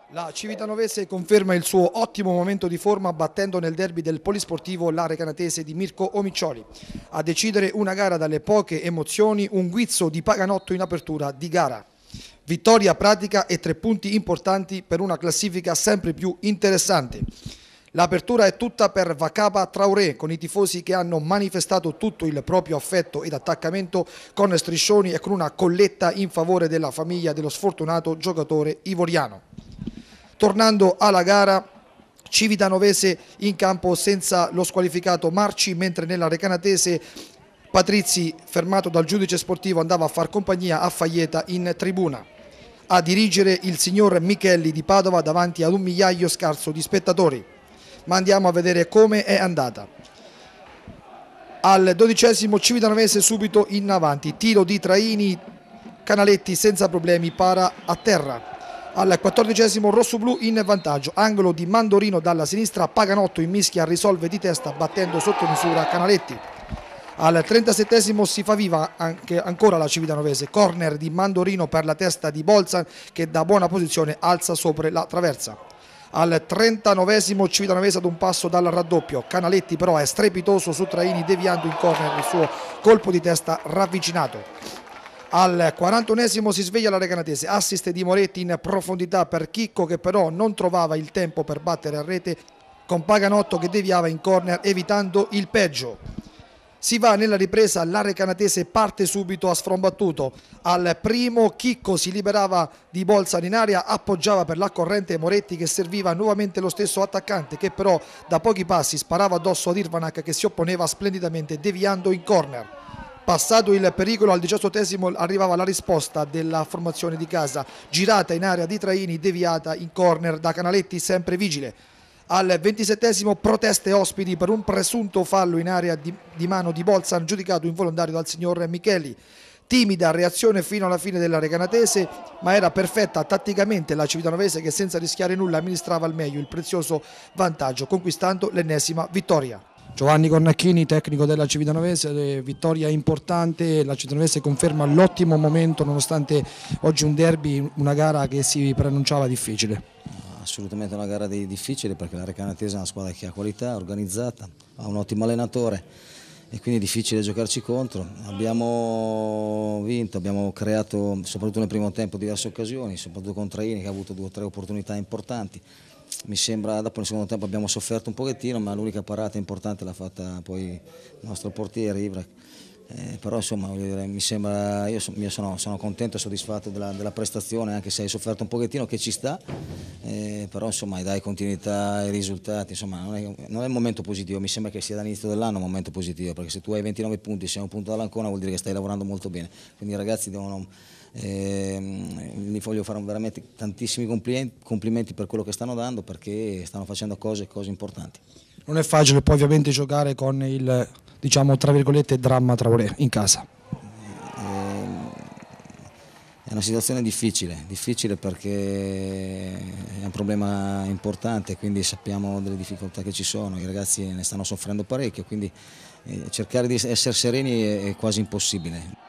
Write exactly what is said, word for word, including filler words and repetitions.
La Civitanovese conferma il suo ottimo momento di forma battendo nel derby del polisportivo la Recanatese di Mirko Omiccioli. A decidere una gara dalle poche emozioni, un guizzo di Paganotto in apertura di gara. Vittoria pratica e tre punti importanti per una classifica sempre più interessante. L'apertura è tutta per Vakaba Traoré, con i tifosi che hanno manifestato tutto il proprio affetto ed attaccamento con striscioni e con una colletta in favore della famiglia dello sfortunato giocatore ivoriano. Tornando alla gara, Civitanovese in campo senza lo squalificato Marci, mentre nella Recanatese Patrizzi, fermato dal giudice sportivo, andava a far compagnia a Faglieta in tribuna. A dirigere il signor Michelli di Padova davanti ad un migliaio scarso di spettatori. Ma andiamo a vedere come è andata. Al dodicesimo Civitanovese subito in avanti, tiro di Traini, Canaletti senza problemi para a terra. Al quattordicesimo rossoblu in vantaggio, angolo di Mandorino dalla sinistra, Paganotto in mischia risolve di testa battendo sotto misura Canaletti. Al trentasettesimo si fa viva anche ancora la Civitanovese, corner di Mandorino per la testa di Bolzan che da buona posizione alza sopra la traversa. Al trentanovesimo Civitanovese ad un passo dal raddoppio, Canaletti però è strepitoso su Traini deviando in corner il suo colpo di testa ravvicinato. Al quarantunesimo si sveglia la Recanatese, assist di Moretti in profondità per Chicco che però non trovava il tempo per battere a rete con Paganotto che deviava in corner evitando il peggio. Si va nella ripresa, la Recanatese parte subito a sfrombattuto. Al primo Chicco si liberava di Bolzan in area, appoggiava per la corrente Moretti che serviva nuovamente lo stesso attaccante che però da pochi passi sparava addosso ad Irvanac che si opponeva splendidamente deviando in corner. Passato il pericolo, al diciottoesimo arrivava la risposta della formazione di casa, girata in area di Traini, deviata in corner da Canaletti sempre vigile. Al ventisettesimo proteste ospiti per un presunto fallo in area di, di mano di Bolzan giudicato involontario dal signor Micheli. Timida reazione fino alla fine della Recanatese, ma era perfetta tatticamente la Civitanovese che senza rischiare nulla amministrava al meglio il prezioso vantaggio, conquistando l'ennesima vittoria. Giovanni Cornacchini, tecnico della Civitanovese, vittoria importante, la Civitanovese conferma l'ottimo momento nonostante oggi un derby, una gara che si preannunciava difficile. Assolutamente una gara difficile perché la Recanatese è una squadra che ha qualità, organizzata, ha un ottimo allenatore e quindi è difficile giocarci contro. Abbiamo vinto, abbiamo creato soprattutto nel primo tempo diverse occasioni, soprattutto con Traini che ha avuto due o tre opportunità importanti. Mi sembra, dopo nel secondo tempo abbiamo sofferto un pochettino, ma l'unica parata importante l'ha fatta poi il nostro portiere Ivrak. Eh, però insomma dire, mi sembra, io, so, io sono, sono contento e soddisfatto della, della prestazione, anche se hai sofferto un pochettino, che ci sta, eh, però insomma dai continuità ai risultati, insomma non è, non è un momento positivo, mi sembra che sia dall'inizio dell'anno un momento positivo, perché se tu hai ventinove punti, sei un punto dall'Ancona vuol dire che stai lavorando molto bene, quindi i ragazzi devono, eh, gli voglio fare veramente tantissimi complimenti, complimenti per quello che stanno dando, perché stanno facendo cose, cose importanti. Non è facile poi ovviamente giocare con il, diciamo tra virgolette, dramma Traoré in casa. È una situazione difficile, difficile perché è un problema importante, quindi sappiamo delle difficoltà che ci sono, i ragazzi ne stanno soffrendo parecchio, quindi cercare di essere sereni è quasi impossibile.